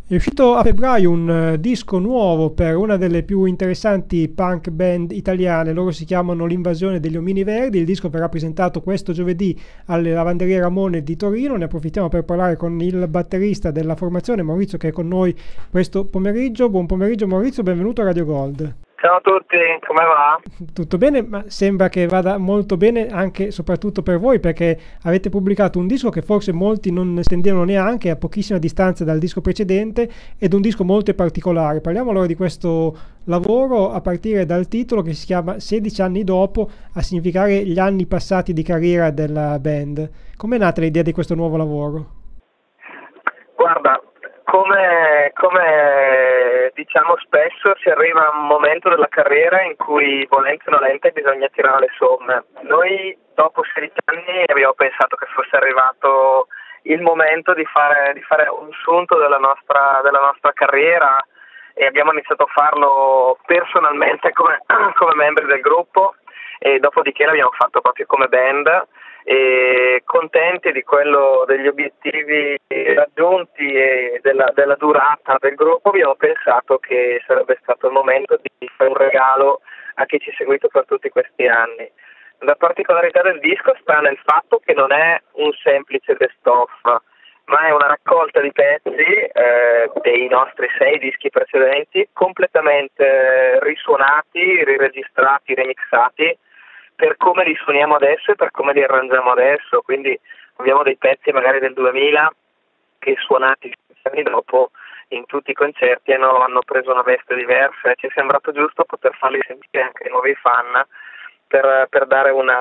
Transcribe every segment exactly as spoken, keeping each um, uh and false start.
È uscito a febbraio un eh, disco nuovo per una delle più interessanti punk band italiane, loro si chiamano L'Invasione degli Omini Verdi, il disco verrà presentato questo giovedì alle Lavanderie Ramone di Torino, ne approfittiamo per parlare con il batterista della formazione Maurizio che è con noi questo pomeriggio. Buon pomeriggio Maurizio, benvenuto a Radio Gold. Ciao a tutti, come va? Tutto bene, ma sembra che vada molto bene anche e soprattutto per voi perché avete pubblicato un disco che forse molti non stendevano neanche, a pochissima distanza dal disco precedente, ed un disco molto particolare. Parliamo allora di questo lavoro a partire dal titolo che si chiama sedici anni dopo, a significare gli anni passati di carriera della band. Com'è nata l'idea di questo nuovo lavoro? Guarda, come, come diciamo spesso si arriva a un momento della carriera in cui volente o nolente bisogna tirare le somme. Noi dopo sedici anni abbiamo pensato che fosse arrivato il momento di fare, di fare un sunto della nostra, della nostra carriera e abbiamo iniziato a farlo personalmente come, come membri del gruppo e dopodiché l'abbiamo fatto proprio come band. E contenti di quello, degli obiettivi raggiunti e della, della durata del gruppo, abbiamo pensato che sarebbe stato il momento di fare un regalo a chi ci ha seguito per tutti questi anni. La particolarità del disco sta nel fatto che non è un semplice best-of, ma è una raccolta di pezzi eh, dei nostri sei dischi precedenti, completamente risuonati, riregistrati, remixati, per come li suoniamo adesso e per come li arrangiamo adesso. Quindi abbiamo dei pezzi magari del duemila che suonati anni dopo in tutti i concerti hanno, hanno preso una veste diversa e ci è sembrato giusto poter farli sentire anche ai nuovi fan per, per dare una,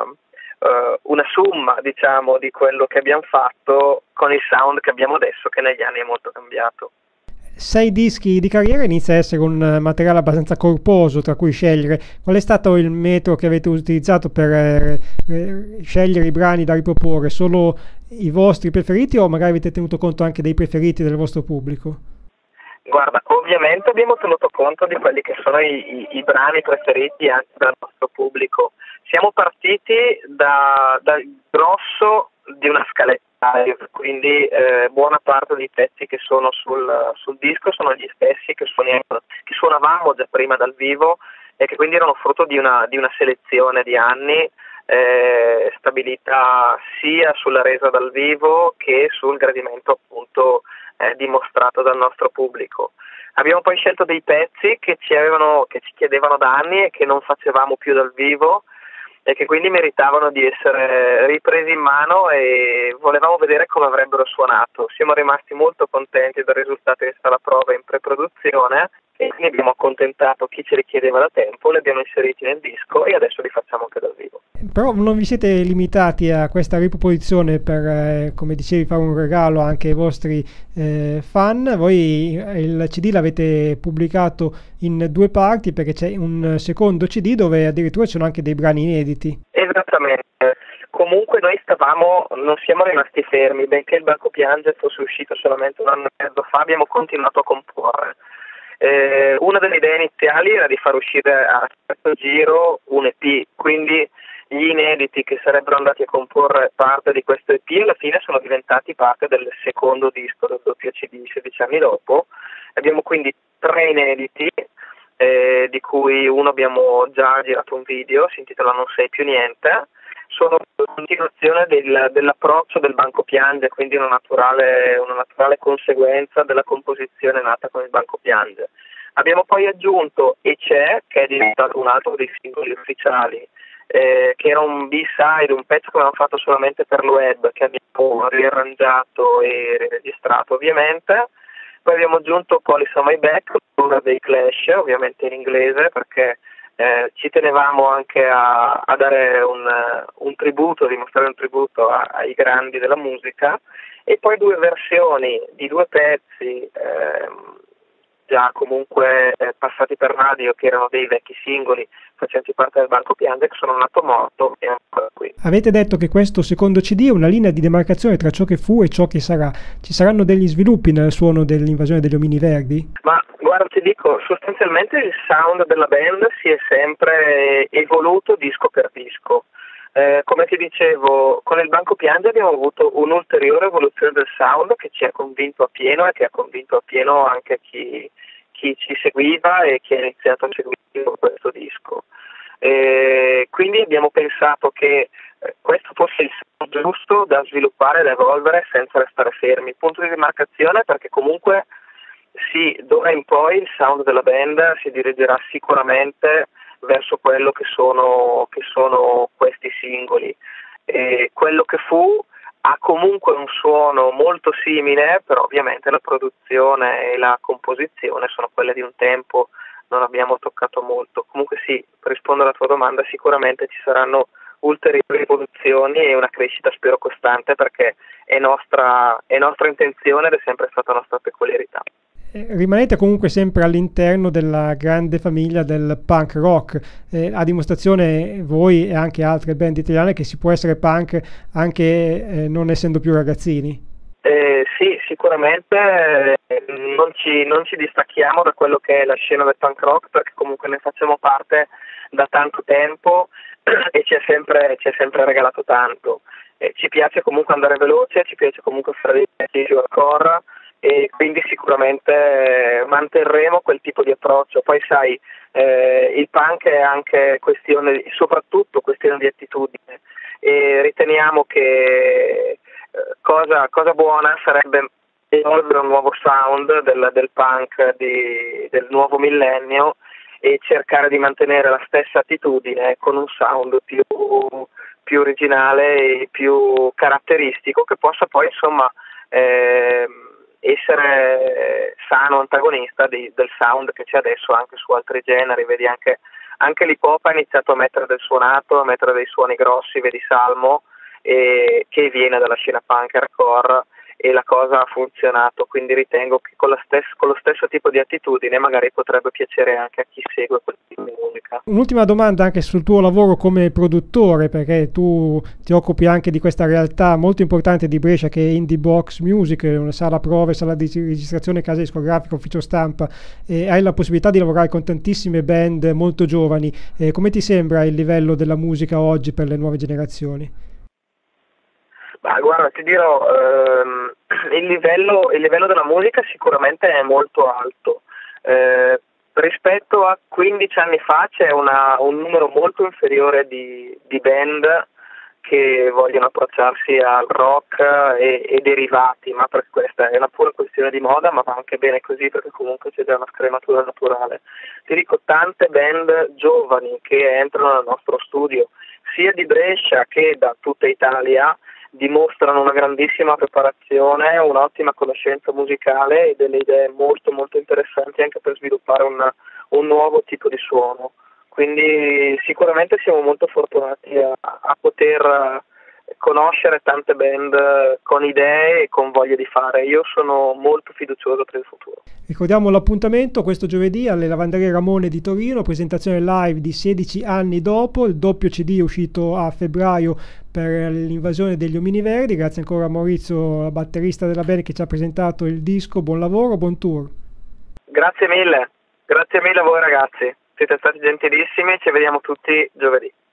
uh, una somma, diciamo, di quello che abbiamo fatto con il sound che abbiamo adesso, che negli anni è molto cambiato. Sei dischi di carriera, inizia a essere un materiale abbastanza corposo tra cui scegliere. Qual è stato il metodo che avete utilizzato per eh, scegliere i brani da riproporre? Solo i vostri preferiti o magari avete tenuto conto anche dei preferiti del vostro pubblico? Guarda, ovviamente abbiamo tenuto conto di quelli che sono i, i, i brani preferiti anche dal nostro pubblico. Siamo partiti da, dal grosso di una scaletta, quindi eh, buona parte dei pezzi che sono sul, sul disco sono gli stessi che, suoniamo, che suonavamo già prima dal vivo e che quindi erano frutto di una, di una selezione di anni eh, stabilita sia sulla resa dal vivo che sul gradimento appunto eh, dimostrato dal nostro pubblico. Abbiamo poi scelto dei pezzi che ci, avevano, che ci chiedevano da anni e che non facevamo più dal vivo e che quindi meritavano di essere ripresi in mano e volevamo vedere come avrebbero suonato. Siamo rimasti molto contenti del risultato che sta alla prova in pre-produzione e quindi abbiamo accontentato chi ce li chiedeva da tempo, li abbiamo inseriti nel disco e adesso li facciamo anche dal vivo. Però non vi siete limitati a questa riproposizione per, eh, come dicevi, fare un regalo anche ai vostri eh, fan. Voi il C D l'avete pubblicato in due parti perché c'è un secondo C D dove addirittura ci sono anche dei brani inediti. Esattamente. Comunque noi stavamo, non siamo rimasti fermi, benché il Banco Piange fosse uscito solamente un anno e mezzo fa, abbiamo continuato a comporre. Eh, una delle idee iniziali era di far uscire a questo giro un E P, quindi gli inediti che sarebbero andati a comporre parte di questo E P alla fine sono diventati parte del secondo disco del doppio C D sedici anni dopo. Abbiamo quindi tre inediti, eh, di cui uno abbiamo già girato un video, si intitola Non sei più niente. Sono una continuazione del, dell'approccio del Banco Piange, quindi una naturale, una naturale conseguenza della composizione nata con il Banco Piange. Abbiamo poi aggiunto E c'è, che è diventato un altro dei singoli ufficiali, eh, che era un B-side, un pezzo che avevamo fatto solamente per il web, che abbiamo riarrangiato e registrato ovviamente. Poi abbiamo aggiunto Police on My Back, una dei Clash, ovviamente in inglese, perché Eh, ci tenevamo anche a, a dare un, un tributo, a dimostrare un tributo a, ai grandi della musica, e poi due versioni di due pezzi ehm, già comunque eh, passati per radio, che erano dei vecchi singoli facenti parte del Banco Piange, che sono Nato Morto e ancora qui. Avete detto che questo secondo C D è una linea di demarcazione tra ciò che fu e ciò che sarà. Ci saranno degli sviluppi nel suono dell'Invasione degli Omini Verdi? Ma guarda, ti dico, sostanzialmente il sound della band si è sempre evoluto disco per disco. Eh, come ti dicevo, con il Banco Piange abbiamo avuto un'ulteriore evoluzione del sound che ci ha convinto a pieno e che ha convinto a pieno anche chi, chi ci seguiva e chi ha iniziato a seguire questo disco. Eh, quindi abbiamo pensato che eh, questo fosse il sound giusto da sviluppare e da evolvere senza restare fermi. Punto di demarcazione, perché comunque sì, d'ora in poi il sound della band si dirigerà sicuramente verso quello che sono, che sono questi singoli. E quello che fu ha comunque un suono molto simile, però ovviamente la produzione e la composizione sono quelle di un tempo, non abbiamo toccato molto. Comunque sì, per rispondere alla tua domanda, sicuramente ci saranno ulteriori evoluzioni e una crescita spero costante, perché è nostra, è nostra intenzione ed è sempre stata nostra peculiarità. Rimanete comunque sempre all'interno della grande famiglia del punk rock, eh, a dimostrazione voi e anche altre band italiane che si può essere punk anche eh, non essendo più ragazzini. Eh, sì, sicuramente eh, non, ci, non ci distacchiamo da quello che è la scena del punk rock, perché comunque ne facciamo parte da tanto tempo e ci è sempre, ci è sempre regalato tanto. Eh, ci piace comunque andare veloce, ci piace comunque fare dei pezzi hardcore, e quindi sicuramente manterremo quel tipo di approccio. Poi sai, eh, il punk è anche questione, soprattutto questione di attitudine, e riteniamo che eh, cosa, cosa buona sarebbe evolvere un nuovo sound del, del punk di, del nuovo millennio e cercare di mantenere la stessa attitudine con un sound più, più originale e più caratteristico, che possa poi insomma eh, essere sano antagonista di, del sound che c'è adesso anche su altri generi. Vedi anche, anche l'hip hop ha iniziato a mettere del suonato, a mettere dei suoni grossi, vedi Salmo, e, che viene dalla scena punk hardcore, e la cosa ha funzionato, quindi ritengo che con, la stessa, con lo stesso tipo di attitudine magari potrebbe piacere anche a chi segue quel tipo di musica. Un'ultima domanda anche sul tuo lavoro come produttore, perché tu ti occupi anche di questa realtà molto importante di Brescia che è Indie Box Music, una sala prove, sala di registrazione, casa discografica, ufficio stampa, e hai la possibilità di lavorare con tantissime band molto giovani. E come ti sembra il livello della musica oggi per le nuove generazioni? Ma guarda, ti dirò, ehm, il, livello, il livello della musica sicuramente è molto alto. Eh, rispetto a quindici anni fa c'è una, un numero molto inferiore di, di band che vogliono approcciarsi al rock e, e derivati, ma perché questa è una pura questione di moda, ma va anche bene così, perché comunque c'è già una scrematura naturale. Ti dico, tante band giovani che entrano nel nostro studio, sia di Brescia che da tutta Italia, dimostrano una grandissima preparazione, un'ottima conoscenza musicale e delle idee molto molto interessanti anche per sviluppare un, un nuovo tipo di suono. Quindi sicuramente siamo molto fortunati a, a poter conoscere tante band con idee e con voglia di fare. Io sono molto fiducioso per il futuro. Ricordiamo l'appuntamento questo giovedì alle Lavanderie Ramone di Torino, presentazione live di sedici anni dopo, il doppio C D è uscito a febbraio per l'invasione degli Omini Verdi. Grazie ancora a Maurizio, la batterista della band, che ci ha presentato il disco. Buon lavoro, buon tour. Grazie mille, grazie mille a voi ragazzi, siete stati gentilissimi, ci vediamo tutti giovedì.